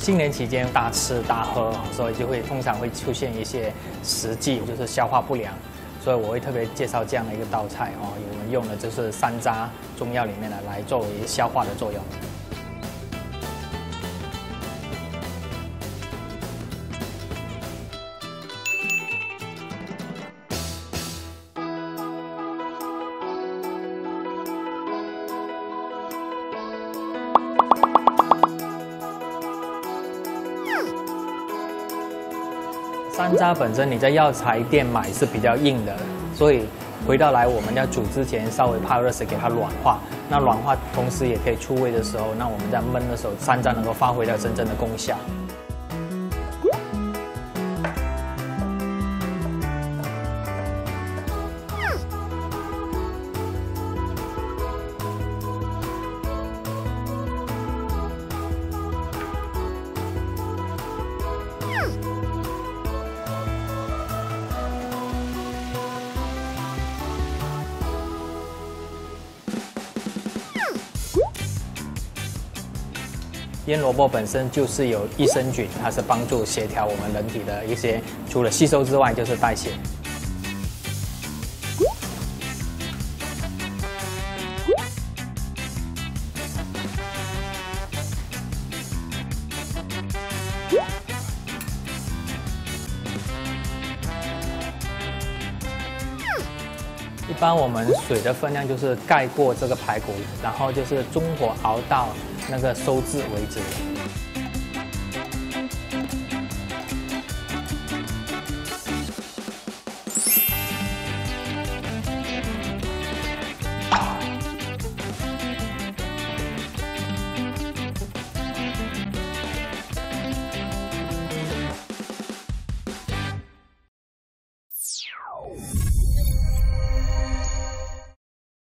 新年期间大吃大喝，所以通常会出现一些食忌，就是消化不良。所以我会特别介绍这样的一个道菜哦，我们用的就是山楂，中药里面的来作为消化的作用。山楂本身你在药材店买是比较硬的，所以回到来我们要煮之前稍微泡热水给它软化。那软化同时也可以出味的时候，那我们在焖的时候，山楂能够发挥到真正的功效。腌萝卜本身就是有益生菌，它是帮助协调我们人体的一些，除了吸收之外，就是代谢。一般我们水的分量就是盖过这个排骨，然后就是中火熬到那个收汁为止。